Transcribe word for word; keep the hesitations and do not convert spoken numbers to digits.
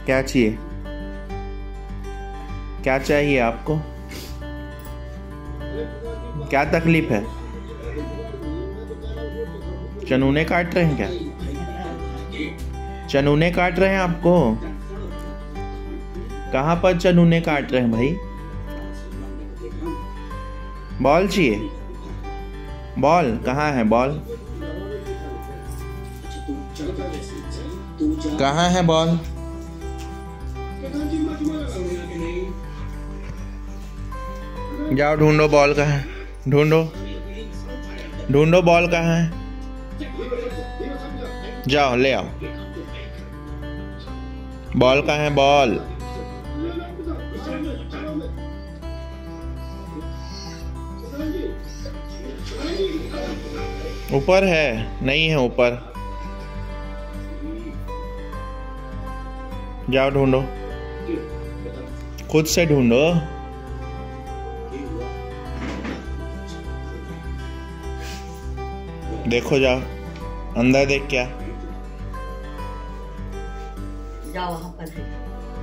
क्या चाहिए? क्या चाहिए आपको? क्या तकलीफ है? चनूने काट रहे हैं क्या? चनूने काट रहे हैं आपको? कहाँ पर चनूने काट रहे हैं भाई? बॉल चाहिए? बॉल कहाँ है? बॉल कहाँ है? बॉल जाओ ढूंढो, बॉल कहाँ है? ढूंढो ढूंढो बॉल कहाँ है? जाओ ले आओ। बॉल कहाँ है? बॉल ऊपर है? नहीं है ऊपर। जाओ ढूंढो, खुद से ढूंढो। देखो जाओ अंदर देख। क्या जाओ वहां पर है।